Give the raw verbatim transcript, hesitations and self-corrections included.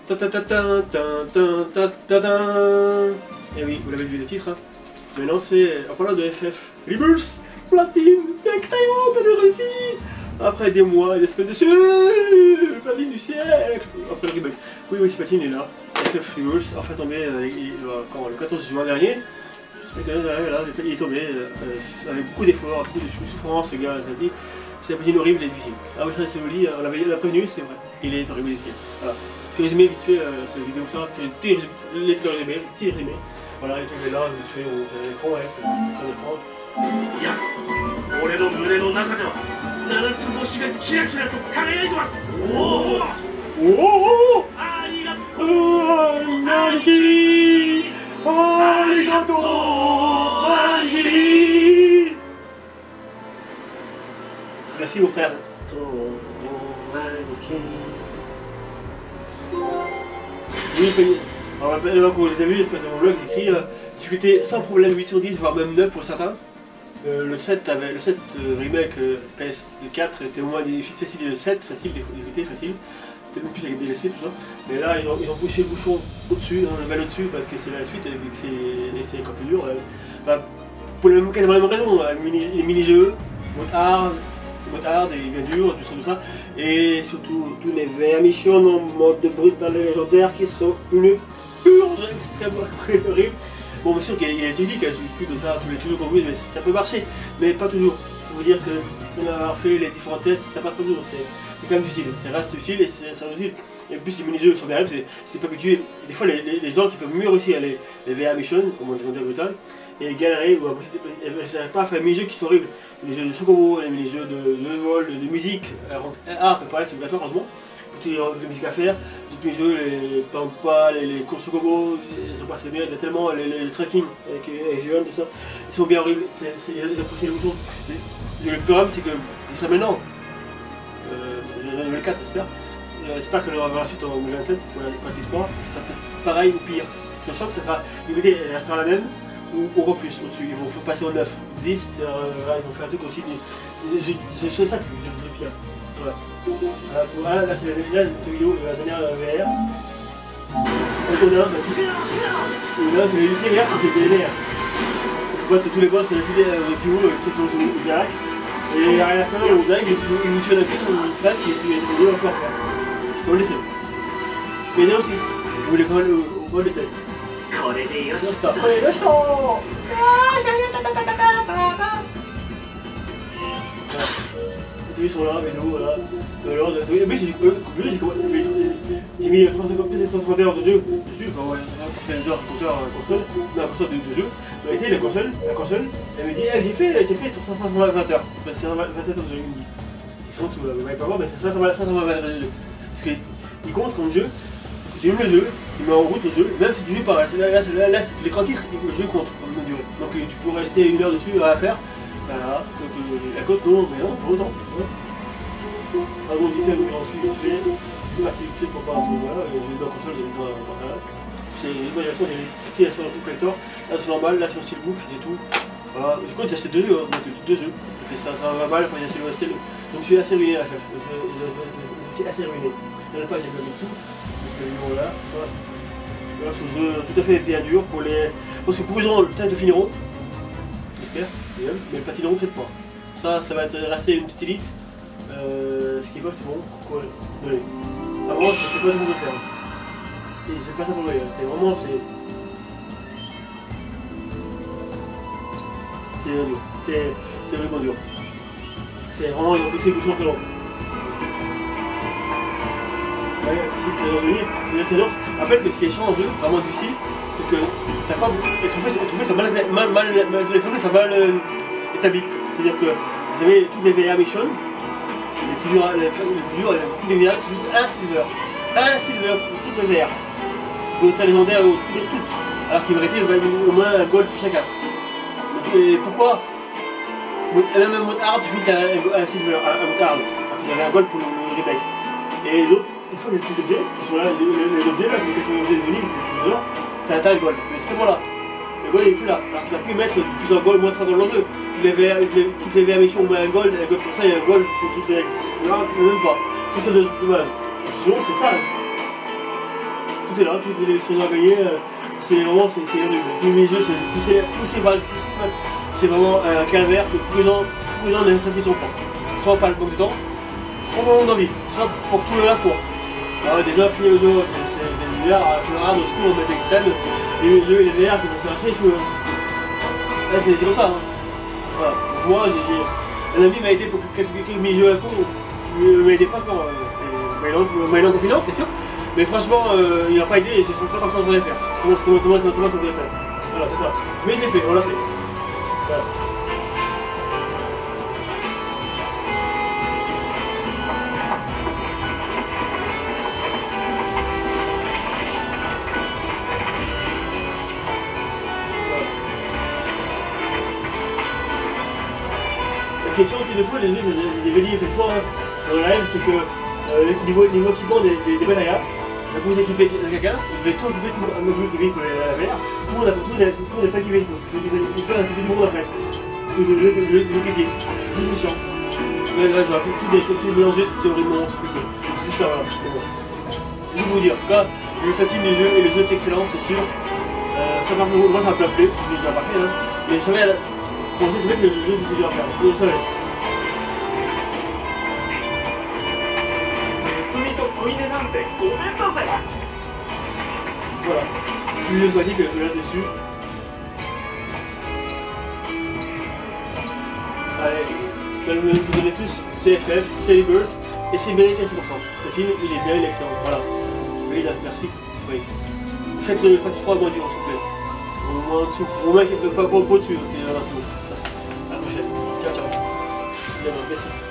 ta ta ta ta ta ta ta ta ta. Et oui, vous l'avez vu le titre. Hein. Maintenant c'est en parlant de F F. Rebirth, platine, incroyable de réussi. Après des mois et des semaines dessus, le platine du siècle. Après le remake. Oui, oui, c'est platine est là. F F Rebirth, enfin tombé euh, il, euh, quand, le quatorze juin dernier. Là, il est tombé euh, avec beaucoup d'efforts, beaucoup de souffrance, les gars, ça dit. C'est un platine horrible et difficile. Ah oui, c'est Oli, on l'a prévenu, c'est vrai. Il est horrible et difficile. Voilà. Petit résumé vite fait, euh, cette vidéo ça, petit résumé, petit résumé. Voilà, il est tombé là, vite fait, vous avez l'écran, ouais, c'est fin d'écran. いや、俺の胸の中では七つ星がキラキラと輝いてます。おお、 おお、 ありがとう、 兄貴、ありがとう、兄貴。Merci mon frère. Oui, alors là, comme vous l'avez vu, dans mon blog, j'écris euh, difficulté sans problème huit sur dix, voire même neuf pour certains. Euh, le sept, avait, le sept euh, remake euh, P S quatre était au moins difficile, le sept facile, difficulté facile. C'était même plus avec des D L C tout ça. Mais là, ils ont, ils ont poussé le bouchon au-dessus, hein, le mal au-dessus, parce que c'est la suite et que c'est encore plus dur. Euh, bah, pour la même, la même raison, hein, mini, les mini-jeux, mode hard, mode hard et bien dur, tout ça, tout ça. Et surtout, tous les V R missions en mode de brutal et légendaire qui sont une purge extrêmement horrible. Bon, bien sûr qu'il y a des techniques, il y a plus de ça, tous les tutos qu'on veut, mais ça peut marcher, mais pas toujours. Il faut dire que sans avoir fait les différents tests, ça passe pas toujours. C'est quand même difficile, ça reste difficile et c'est difficile. Et en plus, les mini-jeux sont bien, c'est pas habitué. Des fois, les, les, les gens qui peuvent mieux réussir les, les V R missions, comme on les dit brutal, et galérer, ou ils n'arrivent pas à faire les mini-jeux qui sont horribles. Les jeux de chocobo, les mini-jeux de, de vol, de, de musique, ah, pareil, c'est obligatoire, heureusement. Il y a de la musique à faire, tous les jeux, les pampas, les, les courses chocobo, ils sont pas très bien, il y a tellement les, les, les trekking avec les jeunes, tout ça, ils sont bien horribles, ils ont poussé les boutons. Le plus grave, c'est que, je dis ça maintenant, euh, deux mille quatre j'espère, j'espère que l'on va avoir la suite en deux mille vingt-sept pour la partie trois, ça sera peut-être pareil ou pire. Je sens que ça sera, l'unité elle sera la même, ou au plus au-dessus, ils vont passer au neuf, dix, euh, là, ils vont faire un truc aussi, c'est ça que je veux pire. Voilà. Voilà, là c'est la, la vidéo de la dernière V R. Donc on a un petit. Et là, les V R, c'est des V R. On voit que tous les boss, les filets du haut, exception du direct. Et à la fin, on dirait qu'il nous tue d'un coup, on passe et puis il est encore faire. Je peux le laisser. Mais il y en a aussi. Vous voulez pas le. On va le laisser. Ils sont là avec nous, voilà. Alors, mais j'ai mis trois cent cinquante heures de jeu dessus, quand ouais, un heures compteur console, non, un compteur de jeu. En réalité, la console, la console, elle me dit, eh, j'ai fait, j'ai fait trois cent vingt heures. C'est cent vingt-sept heures de jeu, il me dit. Vous n'allez pas voir, mais c'est cinq cent vingt heures de jeu. Parce qu'il compte comme jeu, j'ai eu le jeu, il met en route le jeu, même si tu joues pas, là, là, là, là c'est l'écran titre, le jeu compte comme durée. Donc tu pourrais rester une heure dessus à faire. Voilà, donc euh, la côte non, mais non, pour autant. Ah bon, vite fait, ensuite vite fait, une partie vite fait pour pas, voilà, j'ai dans la console, j'ai pas, voilà. C'est une bonne version, j'ai la sur le collector, là c'est normal, là sur Steelbook, j'ai tout. Voilà, je crois que j'ai acheté deux jeux, donc deux jeux. J'ai fait ça, ça va mal, après j'ai acheté le Westel, donc je suis assez ruiné à la F F, je suis assez ruiné. Il n'y en a pas, j'ai pas mis dessous, donc voilà, voilà. Voilà, c'est un jeu tout à fait bien dur pour les. Parce que pour les gens, peut-être le finiront, j'espère. Mais le platinon, faites pas. Ça, ça va être rester une petite élite. Euh, ce qui est pas, c'est bon. Quoi, désolé. Avant, c'est pas du tout de faire. Et c'est pas ça pour le gars. C'est vraiment, c'est. C'est dur. C'est vraiment dur. C'est vraiment, ils ont poussé le bouchon très long. Ouais, c'est très dur. Le trésor, rappelle que ce qui est chiant en jeu, vraiment difficile, c'est que t'as pas. Les trophées sont mal, mal, mal, les trophées sont mal euh, établis. C'est-à-dire que vous avez toutes les V R missions, les plus durs, les plus durs, tous les V R, c'est juste un silver. Un silver pour toutes les V R. Donc t'as légendaire ou toutes. Alors qu'il méritait au moins un gold pour chacun. Donc, et pourquoi? Même un mode hard, tu finis un, un silver, un, un mode hard. Il y avait un gold pour le, le remake. Et l'autre, une fois que les petits objets, qui sont là, les, les, les objets là, les objets de livre, t'as atteint le gold. Mais c'est moi là. Le gold il est plus là. Alors qu'il a pu mettre plusieurs golds, moins trois golds en deux. Toutes les V R, les, toutes les V R missions, au moins un gold, un gold pour ça, il y a un gold pour toutes les règles. Là, même pas. C'est ça le dommage. Sinon, c'est ça. est là, toutes les élections à gagner. Euh, c'est vraiment, c'est horrible. Tous les jeux, c'est poussé, poussé par le système. C'est vraiment un calvaire que beaucoup de gens, beaucoup de gens ne s'affichent pas. Soit pas le manque de temps, soit pas le manque d'envie, soit pour tout le la fois. Alors déjà, finir le jeu, c'est l'hiver, il faudra de secours, mettre extrême, les jeux et les V R, c'est assez chaud. Là, c'est comme ça. Hein. Voilà. Moi, j'ai un ami m'a aidé pour quelques, quelques mini-jeux à con, il m'a aidé franchement. Euh, m'a aidé en confinement, bien sûr. Mais franchement, euh, il n'a pas aidé et je ne sais pas comment on va faire. Comment ça doit faire. Voilà, c'est ça. Mais il est fait, on l'a fait. Voilà. La question qu'il nous faut, les les dit fois dans la live, c'est que euh, niveau, niveau équipement des, des, des matériaux, vous vous équipez quelqu'un, vous devez tout équiper, tout le monde équipé pour la V R, tout le monde n'est pas équipé, donc je vais faire un petit monde après. Le quétier, c'est chiant. Là, là, je vais tout des choses mélangées, tout théoriquement, c'est juste ça, voilà, c'est bon. Je vais vous dire, en tout cas, le platine des jeux et le jeu est excellent, c'est sûr. Euh, ça marche, moi ça m'a pas plu, je l'ai déjà parfait, hein. Mais je savais, pour ça, je savais que le jeu était dur à faire, je le savais. Voilà, plus de panique que là-dessus. Allez, vous donnez tous C F F, Celibers et c'est mérité à six pour cent. Le film, il est bien, il est excellent. Voilà. Oui, là, merci. Oui. Vous faites le pack trois moins dur, s'il vous plaît. Au moins en dessous. Au moins, pas, pas, pas au-dessus. Ok, voilà, c'est bon. Merci. À la prochaine. Ciao, ciao. Bien, merci.